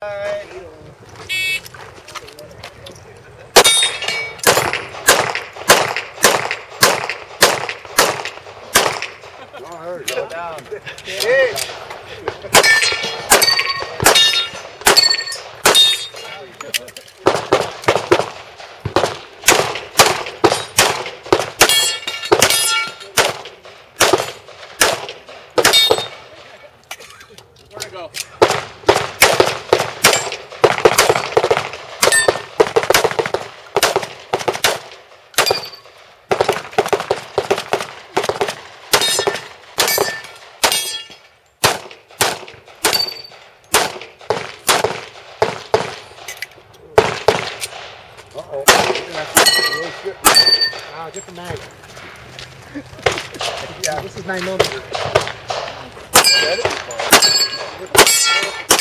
Go down. Where to go? Uh-oh. Wow, different mag. Yeah, this is 9mm. That is fun.